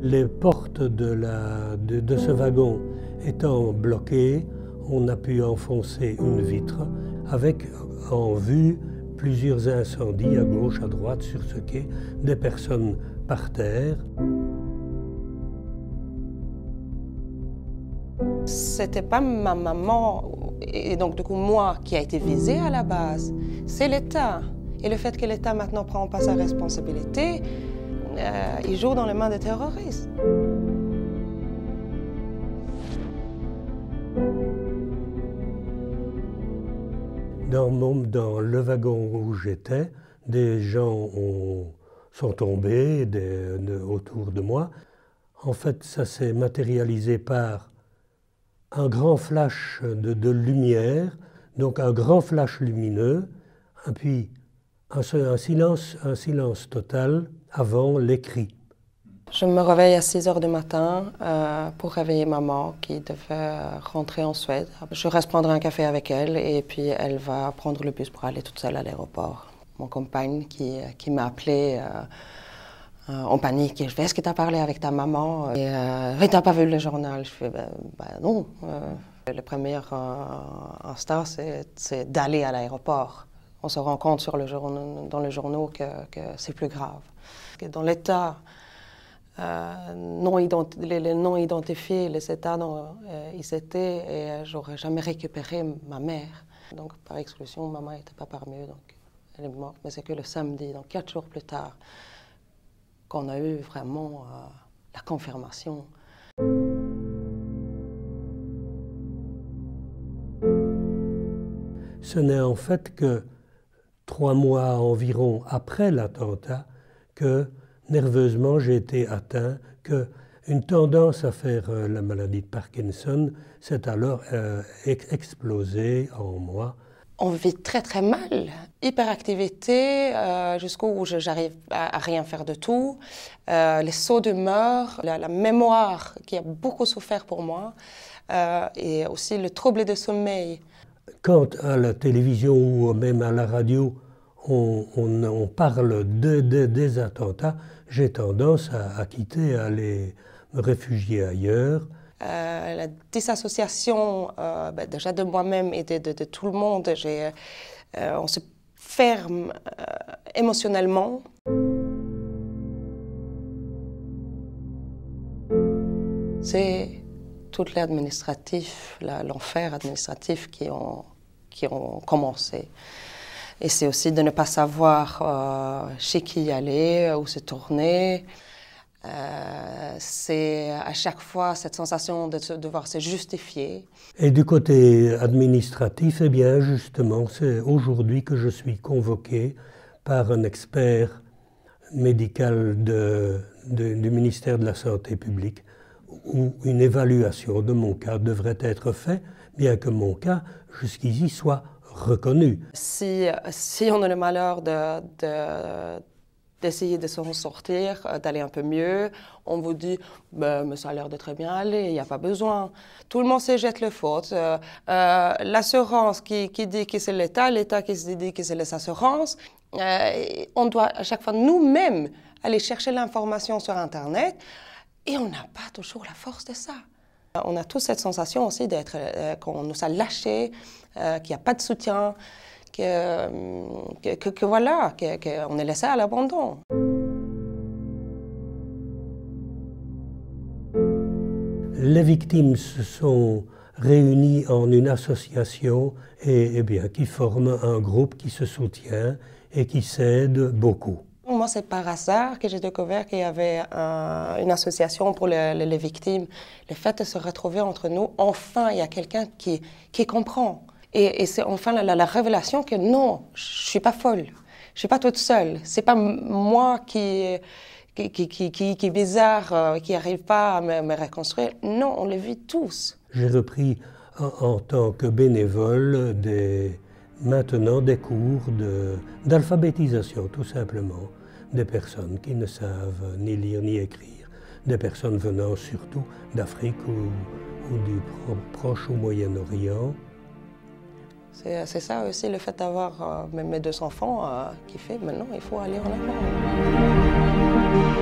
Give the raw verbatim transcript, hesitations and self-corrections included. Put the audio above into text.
Les portes de, la, de, de ce wagon étant bloquées, on a pu enfoncer une vitre avec en vue plusieurs incendies à gauche, à droite, sur ce quai, des personnes par terre. C'était pas ma maman et donc du coup moi qui a été visée à la base, c'est l'État. Et le fait que l'État maintenant ne prend pas sa responsabilité, euh, il joue dans les mains des terroristes. Dans, mon, dans le wagon où j'étais, des gens ont, sont tombés des, de, autour de moi. En fait, ça s'est matérialisé par un grand flash de, de lumière, donc un grand flash lumineux, et puis un, un, silence, un silence total avant les cris. Je me réveille à six heures du matin euh, pour réveiller maman qui devait rentrer en Suède. Je reste prendre un café avec elle et puis elle va prendre le bus pour aller toute seule à l'aéroport. Mon compagne qui, qui m'a appelé euh, euh, en panique. Je fais, est-ce que tu as parlé avec ta maman? Et euh, tu n'as pas vu le journal? Je fais, ben, ben non. Euh, le premier euh, instant, c'est d'aller à l'aéroport. On se rend compte sur le journal, dans les journaux que, que c'est plus grave. Que dans l'état euh, non les, les non identifiés, les états dont euh, ils étaient, et euh, j'aurais jamais récupéré ma mère. Donc par exclusion, maman n'était pas parmi eux, donc elle est morte. Mais c'est que le samedi, donc quatre jours plus tard, qu'on a eu vraiment euh, la confirmation. Ce n'est en fait que trois mois environ après l'attentat que nerveusement j'ai été atteint, qu'une tendance à faire euh, la maladie de Parkinson s'est alors euh, ex explosée en moi. On vit très très mal, hyperactivité euh, jusqu'où j'arrive à, à rien faire de tout, euh, les sauts d'humeur, la, la mémoire qui a beaucoup souffert pour moi, euh, et aussi le trouble de sommeil. Quand à la télévision ou même à la radio, on, on, on parle de, de, des attentats, j'ai tendance à, à quitter, à aller me réfugier ailleurs. Euh, la disassociation euh, ben déjà de moi-même et de, de, de tout le monde, euh, on se ferme euh, émotionnellement. C'est tout l'administratif, l'enfer administratif qui ont, qui ont commencé. Et c'est aussi de ne pas savoir euh, chez qui aller, où se tourner. Euh, c'est à chaque fois cette sensation de devoir se justifier. Et du côté administratif, eh bien justement, c'est aujourd'hui que je suis convoqué par un expert médical de, de, du ministère de la Santé publique où une évaluation de mon cas devrait être faite, bien que mon cas jusqu'ici soit reconnu. Si, si on a le malheur de, de d'essayer de s'en sortir, d'aller un peu mieux. On vous dit, ben, mais ça a l'air de très bien aller, il n'y a pas besoin. Tout le monde se jette le faute. Euh, euh, L'assurance qui, qui dit que c'est l'État, l'État qui dit que c'est les assurances. Euh, on doit à chaque fois nous-mêmes aller chercher l'information sur Internet et on n'a pas toujours la force de ça. On a tous cette sensation aussi d'être, euh, qu'on nous a lâchés, euh, qu'il n'y a pas de soutien. Que, que, que, que voilà, qu'on que est laissé à l'abandon. Les victimes se sont réunies en une association et, et bien, qui forment un groupe qui se soutient et qui s'aide beaucoup. Moi, c'est par hasard que j'ai découvert qu'il y avait un, une association pour les, les, les victimes. Le fait de se retrouver entre nous, enfin, il y a quelqu'un qui, qui comprend. Et, et c'est enfin la, la, la révélation que non, je ne suis pas folle, je ne suis pas toute seule. Ce n'est pas moi qui, qui, qui, qui, qui, qui est bizarre, euh, qui n'arrive pas à me, me reconstruire. Non, on le vit tous. J'ai repris en, en tant que bénévole des, maintenant des cours d'alphabétisation, tout simplement, des personnes qui ne savent ni lire ni écrire, des personnes venant surtout d'Afrique ou, ou du Proche ou Moyen-Orient. C'est ça aussi, le fait d'avoir euh, mes deux enfants euh, qui fait maintenant, il faut aller en avant.